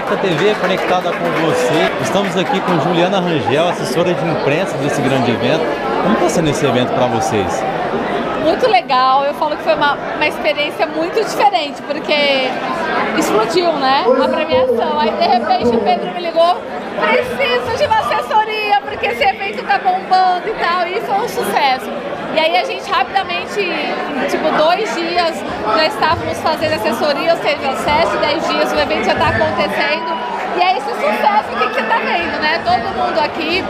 Conecta TV, conectada com você. Estamos aqui com Juliana Rangel, assessora de imprensa desse grande evento. Como está sendo esse evento para vocês? Muito legal, eu falo que foi uma experiência muito diferente, porque explodiu, né, a premiação. Aí de repente o Pedro me ligou, preciso de uma assessoria, porque esse evento tá bombando e tal, e foi um sucesso. E aí a gente rapidamente, tipo 2 dias, já estávamos fazendo assessoria, ou seja, 7, 10 dias o evento já está acontecendo. E é esse sucesso que você está vendo, né? Todo mundo aqui.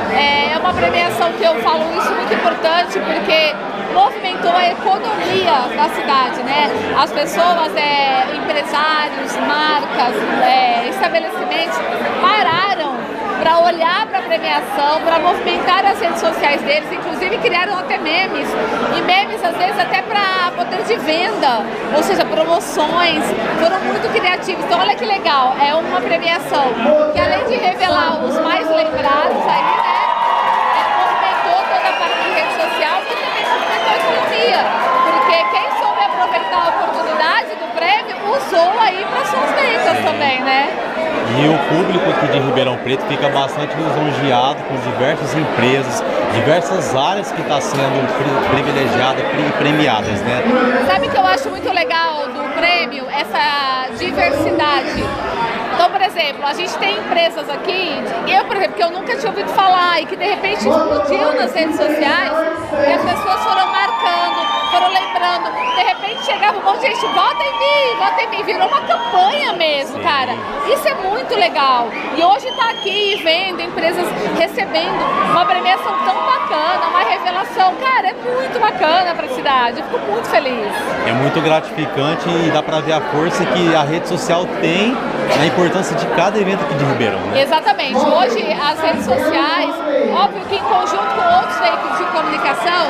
É uma premiação que eu falo isso muito importante, porque movimentou a economia da cidade, né? As pessoas, empresários, marcas, estabelecimentos pararam para olhar para a premiação, para movimentar as redes sociais deles, inclusive criaram até memes, e memes às vezes até para poder de venda, ou seja, promoções, foram muito criativos. Então olha que legal, é uma premiação que além de revelar os mais lembrados aí, né, movimentou toda a parte de rede social e também movimentou a economia, porque quem soube aproveitar a oportunidade do prêmio usou aí para suas vendas também, né? E o público aqui de Ribeirão Preto fica bastante lisonjeado com diversas empresas, diversas áreas que estão sendo privilegiadas e premiadas, né? Sabe o que eu acho muito legal do prêmio? Essa diversidade. Então, por exemplo, a gente tem empresas aqui, por exemplo, que eu nunca tinha ouvido falar e que de repente explodiu nas redes sociais, e as pessoas foram marcando, foram lembrando, de repente chegava um monte de gente, vota em mim, virou uma campanha mesmo, Sim. cara. Isso é muito legal. E hoje tá aqui vendo empresas recebendo uma premiação tão bacana, uma revelação, cara, é muito bacana pra cidade, eu fico muito feliz. É muito gratificante e dá para ver a força que a rede social tem na importância de cada evento aqui de Ribeirão, né? Exatamente. Hoje as redes sociais, óbvio que em conjunto com outros veículos de comunicação,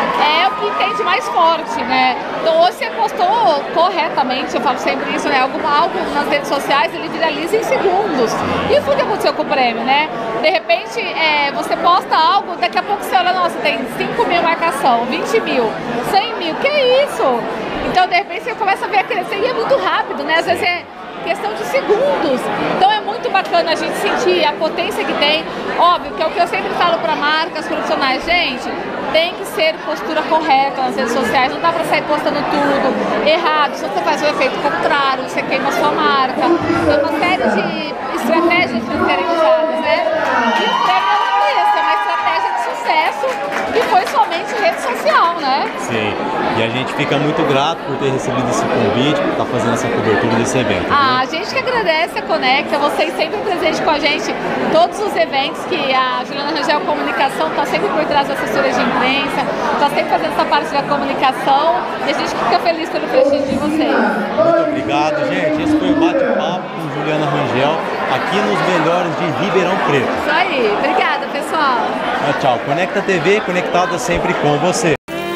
é o que entende mais forte, né? Então hoje você postou corretamente, eu falo sempre isso, né? Algo nas redes sociais, ele viraliza em segundos. E foi o que aconteceu com o prêmio, né? De repente, você posta algo, daqui a pouco você olha, nossa, tem 5 mil marcação, 20 mil, 100 mil, que é isso? Então, de repente, você começa a ver a crescer e é muito rápido, né? Às vezes é questão de segundos. Então é muito bacana a gente sentir a potência que tem. Óbvio que é o que eu sempre falo para marcas profissionais, gente, tem que ser postura correta nas redes sociais, não dá para sair postando tudo errado, se você faz o efeito contrário, você queima a sua marca. Tem uma série de estratégias para serem usadas, né? E o prêmio é isso, é uma estratégia de sucesso que foi somente rede social, né? Sim, e a gente fica muito grato por ter recebido esse convite, por estar fazendo essa cobertura desse evento. A gente que agradece a Conecta, vocês sempre presentes com a gente em todos os eventos que a Juliana Rangel Comunicação está sempre por trás da assessoria de imprensa, está sempre fazendo essa parte da comunicação e a gente fica feliz pelo prestígio de vocês. Muito obrigado, gente. Esse foi o bate-papo com Juliana Rangel, aqui nos Melhores de Ribeirão Preto. Isso aí, obrigada pessoal. Tchau, Conecta TV, conectada sempre com você.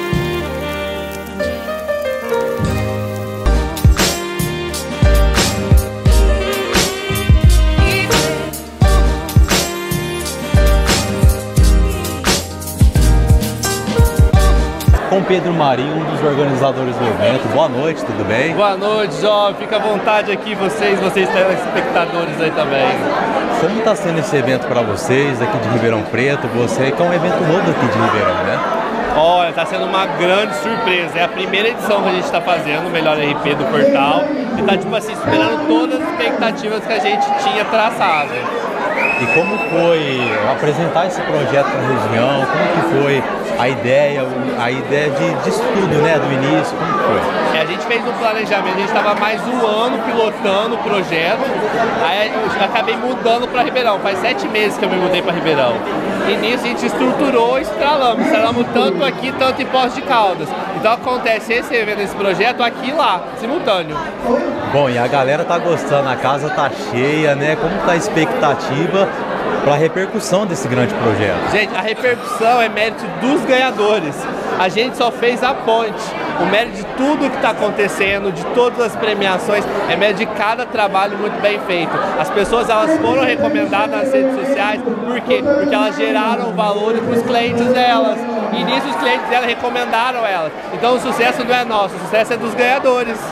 Com Pedro Marinho, um dos organizadores do evento. Boa noite, tudo bem? Boa noite, jovem. Fica à vontade aqui, vocês telespectadores aí também. Como está sendo esse evento para vocês aqui de Ribeirão Preto? Você que é um evento novo aqui de Ribeirão, né? Olha, está sendo uma grande surpresa. É a primeira edição que a gente está fazendo, o Melhor RP do portal. E está, tipo assim, superando todas as expectativas que a gente tinha traçado. E como foi apresentar esse projeto para a região? Como que foi a ideia de estudo, né, do início? Como que foi? A gente fez um planejamento, a gente estava mais um ano pilotando o projeto, aí eu acabei mudando para Ribeirão. Faz 7 meses que eu me mudei para Ribeirão. E nisso a gente estruturou e estralamos tanto aqui, tanto em Poços de Caldas. Então acontece esse evento, esse projeto aqui e lá, simultâneo. Bom, e a galera tá gostando, a casa tá cheia, né? Como tá a expectativa para a repercussão desse grande projeto? Gente, a repercussão é mérito dos ganhadores. A gente só fez a ponte. O mérito de tudo que está acontecendo, de todas as premiações, é mérito de cada trabalho muito bem feito. As pessoas, elas foram recomendadas nas redes sociais, por quê? Porque elas geraram valores para os clientes delas. E nisso os clientes delas recomendaram elas. Então o sucesso não é nosso, o sucesso é dos ganhadores.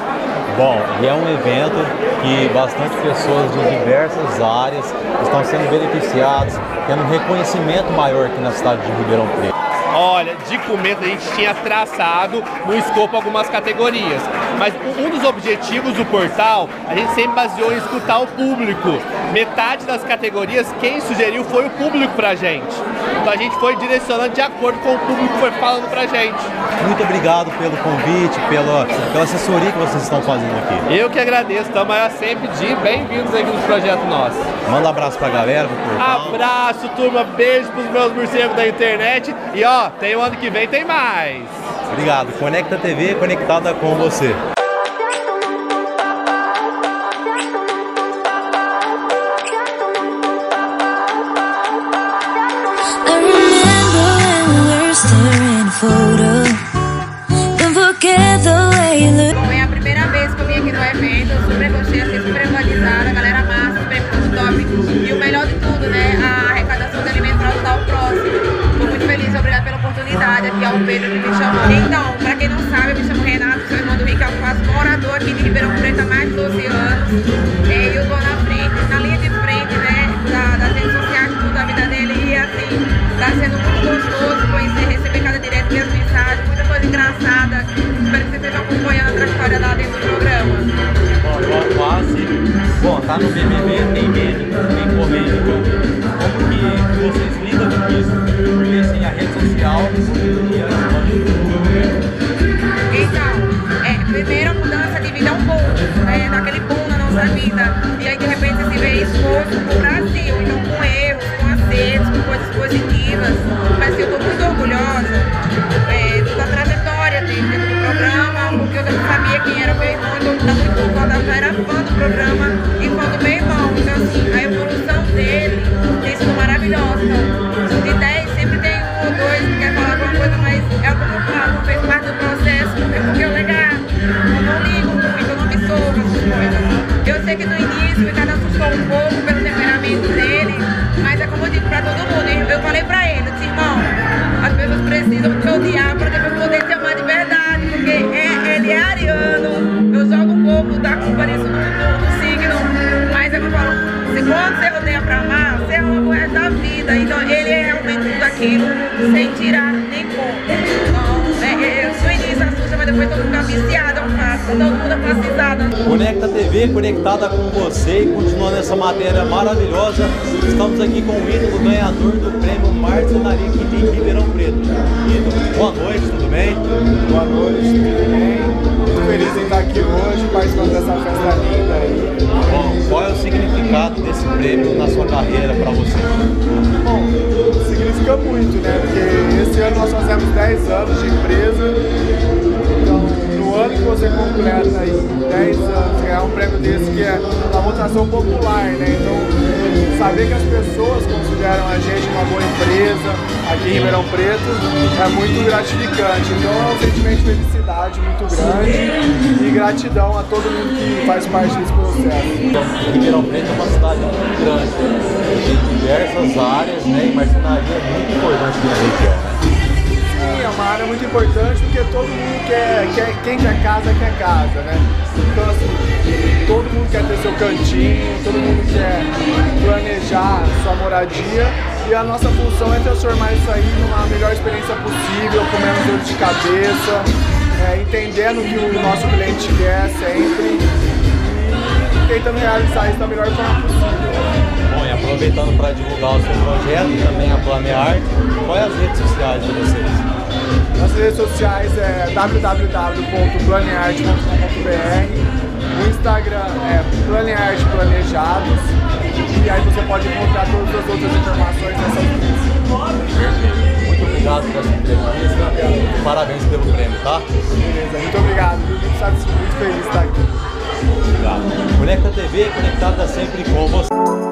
Bom, e é um evento que bastante pessoas de diversas áreas estão sendo beneficiadas, tendo um reconhecimento maior aqui na cidade de Ribeirão Preto. Olha, de começo a gente tinha traçado no escopo algumas categorias, mas um dos objetivos do portal, a gente sempre baseou em escutar o público. Metade das categorias, quem sugeriu foi o público pra gente. Então a gente foi direcionando de acordo com o público que foi falando pra gente. Muito obrigado pelo convite, pela assessoria que vocês estão fazendo aqui. Eu que agradeço, estamos sempre de bem-vindos aqui no projeto nosso. Manda um abraço pra galera, pro portal. Abraço, turma, beijo pros meus morcegos da internet e ó, tem o ano que vem, tem mais. Obrigado. Conecta TV, conectada com você. Bom, é a primeira vez que eu vim aqui no evento, eu super gostei, achei super organizada, a galera massa, super top. E o melhor de tudo, né, a arrecadação de alimentos para ajudar o próximo. Estou muito feliz, obrigada pela oportunidade, aqui é o Pedro que me chamou. Então, para quem não sabe, eu me chamo Renato, sou irmã do Ricardo, faço morador aqui de Ribeirão Preto há mais de 12 anos. E eu estou na frente, na linha de frente, né, das redes sociais, tudo da vida dele. E assim, está sendo muito gostoso conhecer, receber cada direto minhas mensagens, muita coisa engraçada. Espero que você esteja acompanhando a trajetória lá dentro do programa. Bom, tá no BBB, tem meme, tem polêmica. Como que vocês lidam com isso? Porque assim, a rede social Então, primeiro a mudança de vida é um boom, né? Daquele boom na nossa vida. E aí de repente você se vê exposto pro Brasil, então com erros, com acertos, com coisas positivas. Mas eu tô muito orgulhosa da trajetória dele dentro do programa, porque eu não sabia quem era o meu irmão, então tá muito confortável, eu já era fã do programa e fã do meu irmão. Então assim, a evolução dele tem sido maravilhosa. Então, de 10 sempre tem um ou dois que quer falar alguma coisa, mas é o que eu falo, não fez parte do processo, porque eu legal, eu não ligo muito, eu não me sou essas coisas. Eu sei que no início o Ricardo assustou um pouco pelo temperamento dele, mas é como eu digo pra todo mundo, eu falei pra ele, eu disse, irmão, as pessoas precisam te odiar pra depois poder te amar de verdade, porque ele é ariano, eu jogo um pouco da culpa nisso no signo, mas é como eu falo, se quando você odeia pra amar, você ama o resto da vida, então ele é realmente tudo aquilo, sem tirar nem pôr. Então, no início assusta, mas depois todo mundo fica viciado, é um fato, todo mundo é fascinado. Conecta TV, conectada com você e continuando essa matéria maravilhosa. Estamos aqui com o ídolo ganhador do prêmio Marcenaria aqui de Ribeirão Preto. Ídolo, boa noite, tudo bem? Boa noite, tudo bem? Muito feliz em estar aqui hoje, participando dessa festa linda aí. Bom, qual é o significado desse prêmio na sua carreira para você? Bom, significa muito, né? Porque esse ano nós fazemos 10 anos de empresa. Então, no ano que você completa aí 10 anos, ganhar um prêmio desse que é uma votação popular, né? Então, saber que as pessoas consideram a gente uma boa empresa aqui em Ribeirão Preto é muito gratificante. Então é um sentimento de felicidade muito grande e gratidão a todo mundo que faz parte desse processo. Ribeirão Preto é uma cidade muito grande, tem diversas áreas, né? E marcenaria é muito importante na região, né? Sim, é uma área muito importante porque todo mundo quem quer casa, né? Então assim, todo mundo quer ter seu cantinho, todo mundo quer planejar sua moradia e a nossa função é transformar isso aí numa melhor experiência possível, com menos dor de cabeça, entendendo o que o nosso cliente quer sempre e tentando realizar isso da melhor forma possível. Bom, e aproveitando para divulgar o seu projeto e também a Planeart, quais as redes sociais de vocês? Nossas redes sociais é www.planeart.com.br, o Instagram é Planeart Planejados e aí você pode encontrar todas as outras informações nessas redes. Muito obrigado por essa entrevista, parabéns pelo prêmio, tá? Beleza, muito obrigado, muito feliz de estar aqui. Obrigado. Conecta TV, conectada sempre com você.